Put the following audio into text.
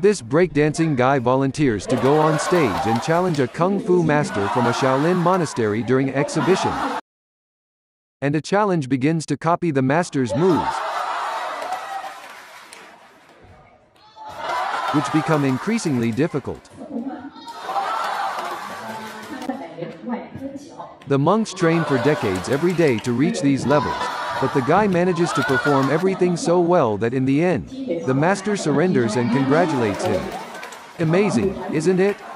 This breakdancing guy volunteers to go on stage and challenge a kung fu master from a Shaolin monastery during an exhibition. And a challenge begins to copy the master's moves, which become increasingly difficult. The monks train for decades every day to reach these levels, but the guy manages to perform everything so well that in the end, the master surrenders and congratulates him. Amazing, isn't it?